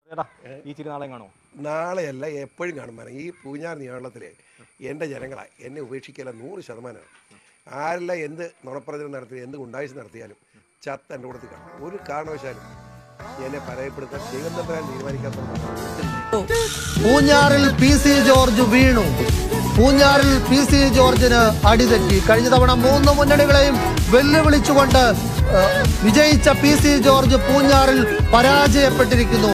ഈ ചിരി നാളെ കാണോ? നാളെയല്ല, എപ്പോഴും കാണും. ഈ പൂഞ്ഞാർ നിയമത്തിലെ എൻ്റെ ജനങ്ങളായി എന്നെ ഉപേക്ഷിക്കല 100%. ആരെല്ലാം എന്ത് നുണപ്രചരണം നടത്തി, എന്ത് ഗുണ്ടായിസ് നടത്തിയാലും ചത്ത് എൻ്റെ കൂടത്തിൽ കാണും. ഒരു കാരണവശാലും എന്നെ പരാജയപ്പെടുത്താൻ ദൈവത്തമ്പരാൻ തീരുമാനിക്കാത്ത. പൂഞ്ഞാറിൽ PC ജോർജ് വീണു. പൂഞ്ഞാറിൽ PC ജോർജിന് അടിതെറ്റി. കഴിഞ്ഞ തവണ 3 മുന്നണികളെയും വെല്ലുവിളിച്ചുകൊണ്ട് വിജയിച്ച PC ജോർജ് പൂഞ്ഞാറിൽ പരാജയപ്പെട്ടിരിക്കുന്നു.